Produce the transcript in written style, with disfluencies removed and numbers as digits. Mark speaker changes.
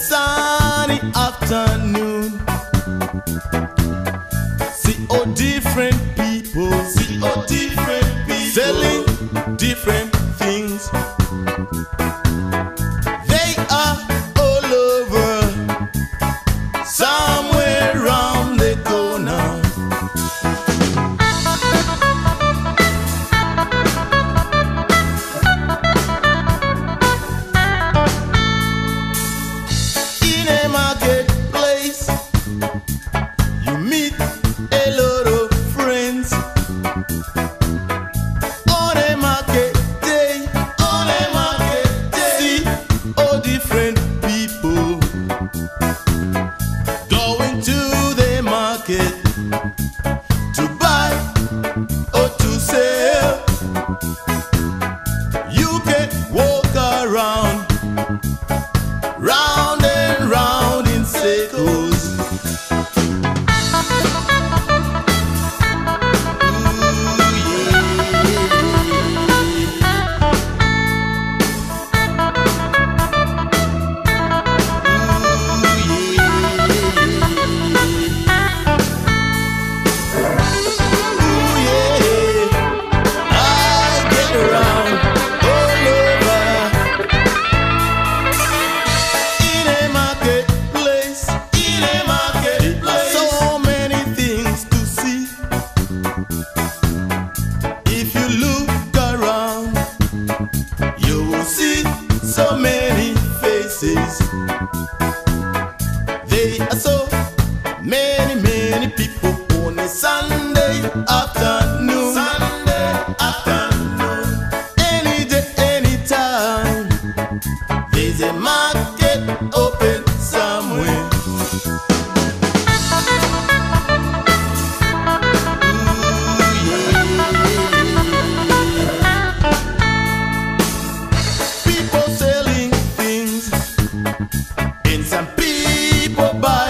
Speaker 1: sunny afternoon. See all different people, selling different things. They are all over, somewhere around the corner. In a marketplace, you meet a lot of friends. On a market day, see all different people going to the market to buy or to sell. You can walk around, round and round in circles. So many faces. There are so many people on a Sunday afternoon. Any day, any time, there's a market open somewhere. Some people buy